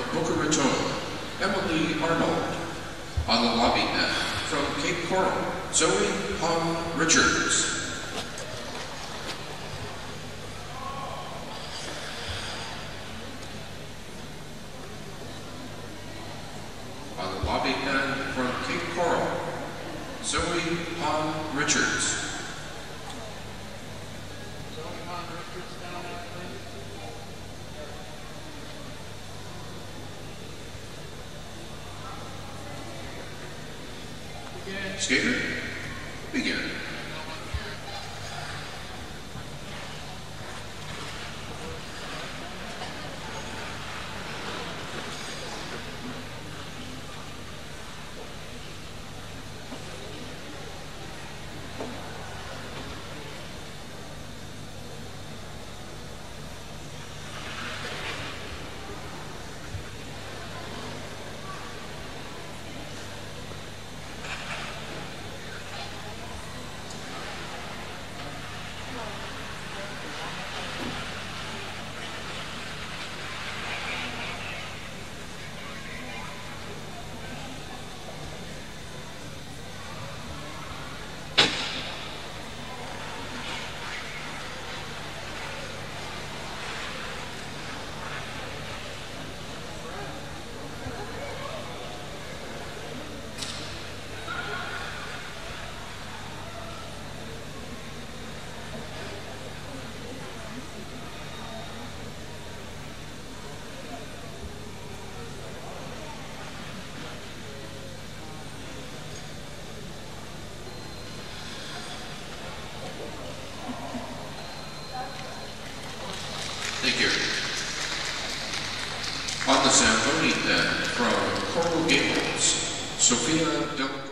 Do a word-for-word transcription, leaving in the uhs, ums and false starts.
Boca Raton, Emily Arnold. On the lobby net from Cape Coral, Zoe Hong Richards. On the lobby net from Cape Coral, Zoe Hong Richards. Skater, begin. Thank you. On the Zamboni then, from Coral Gables, Sophia Del